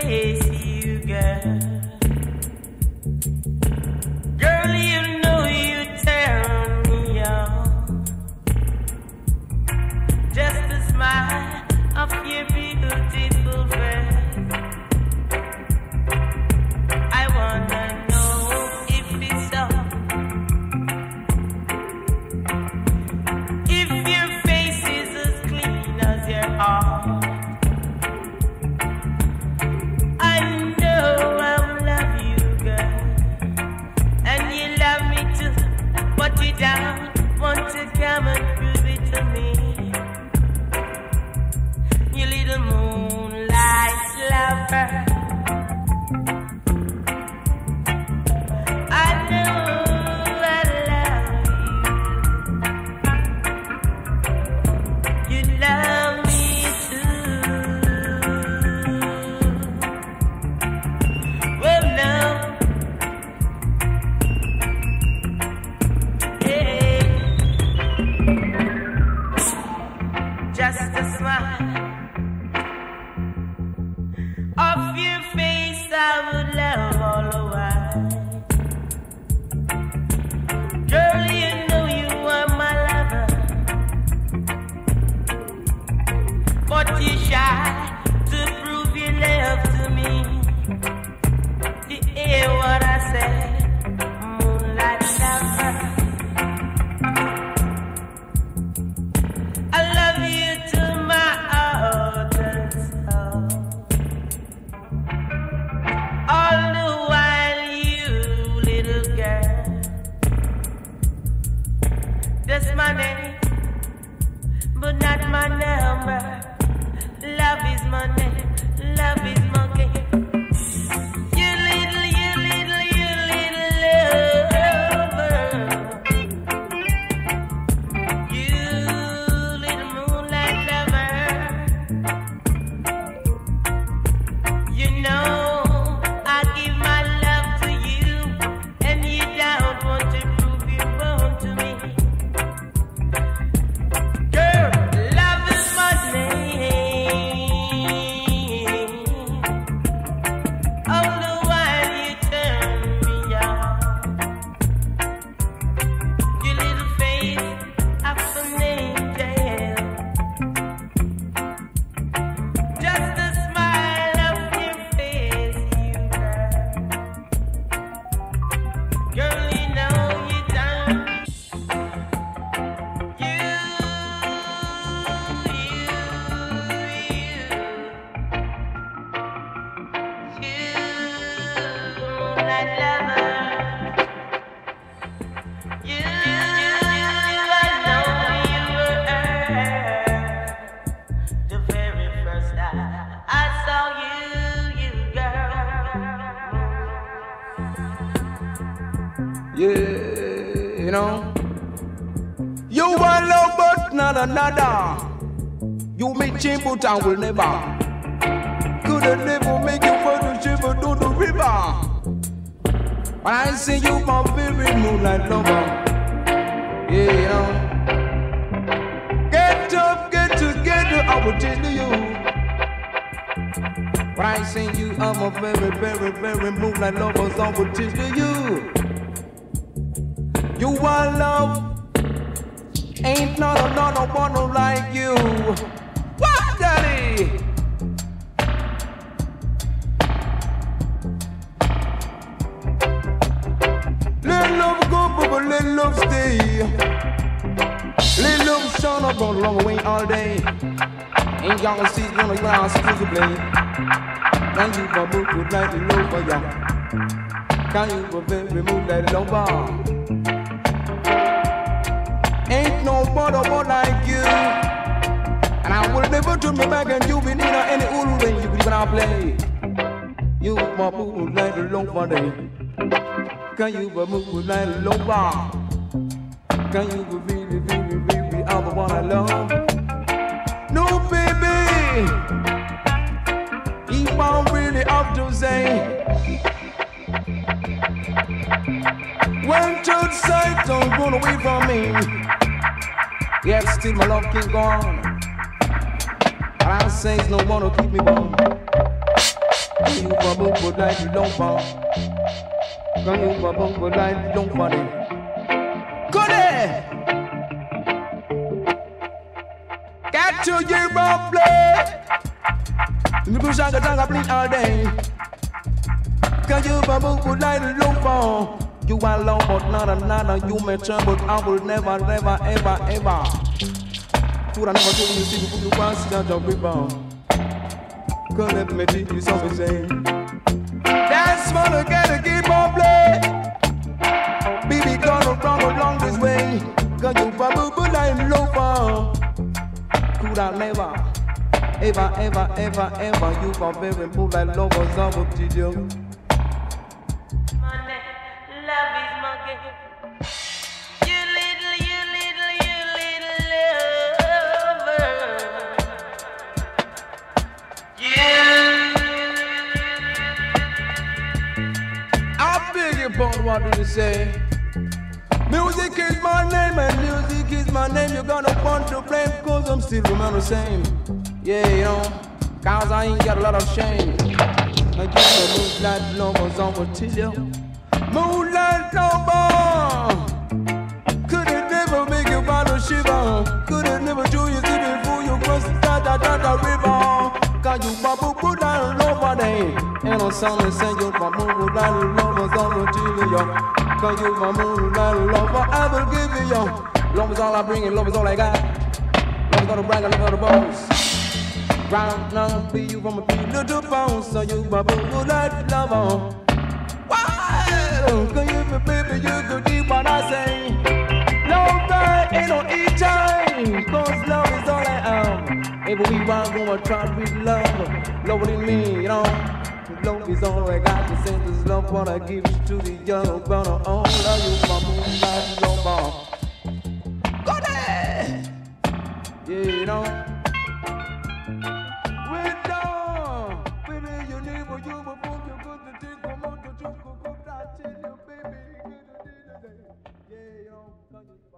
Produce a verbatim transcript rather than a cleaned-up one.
face you, girl. Girl, you know you turn me on. Just the smile of your beautiful face. I wanna know if it's so. If your face is as clean as your heart. I know I love you, girl, and you love me too, but you don't want to come and prove it to me. You little moonlight lover, I know I love you. You love me too. Well, no, hey, just a smile of your face I would love all the while. Girl, you know you are my lover, but you shy to prove your love to me. You hear what I said, moonlight lover. I love you to my heart soul. All the while, you little girl, that's my name, but not my number. Love is my name, love is my game. You little, you little, you little lover. You little moonlight lover. You know I give my love to you, and you don't want to prove your own to me. Girl, love is my name. All the while you turn me on. Your little face of an angel. Just the smile of your face, you girl. Girl, you know you don't. You, you, you, you, moonlight lover. You, I know you were the very first time I saw you, you girl. Yeah, you know. You want love but not another. You make change but I will never. Couldn't never make you for the shiver to the river. When I see you my very moonlight lover. Yeah, you know. Get up, get together, I will tell you. When I see you, I'm a very, very, very moonlight lover, so I will tell you. You want love, ain't not another one like you. What, daddy? Let love go, but let love stay. Let love shine up on the long way all day. Ain't y'all gonna see it on the ground exclusively. Can you for move good like the lover, yeah? Can you for very move like the lover? Ain't nobody more like you. And I will never turn me back and you be need any ulu then you can even play. You my boo like the lover day. Can you for move like the lover? Can you for really, really, really, I'm the one I love. No baby, if I'm really up to say, when church sight don't run away from me, yet still my love can't go on. And I say no one will keep me warm. You bubble like you don't fall. Can you bubble like you don't fall? Good day. Got to your ball play. You push out the tongue, I bleed all day. Can you bubble like you don't fall? You are long, but not another. You may turn, but I will never, never, ever, ever. Food I never told you, see, you put the ones down your river. Girl, let me teach you something, say. That's mother, gotta keep on play. Baby, gonna run along this way. Cause you bubble, but I'm low for. Could I never, ever, ever, ever, ever. You can very move like lovers, I will teach you. Love is my game. You little, you little, you little lover. Yeah. I beg your pardon, what did you say? Music is my name and music is my name. You're gonna want to blame cause I'm still remember the same. Yeah, you know, cause I ain't got a lot of shame. I just a moonlight lovers, I will tell you. Moonlight lover, could it never make you bottle shiver? Could it never do you see before you cross the da da da da river? Cause you bubble put down over there. And on Sunday say you my moonlight lovers on the T V, yo. Cause you my moonlight lover, I will give you, yo. Love is all I bring and love is all I got. Love is gonna brag and love is gonna boast. Round now, be you from a few little bones. So you my moonlight lover. Cause you me baby, you go deep what I say. Love that ain't no each time. Cause love is all I am. If we want gonna try to be love. Love in me, you know. Love is all I got to say. This love what I give to the young. Gonna all love you, my moonlight lover. Go there. Yeah, you know. We're done. Baby, you need what you were born. You good to take from out the joke. Yeah, yo,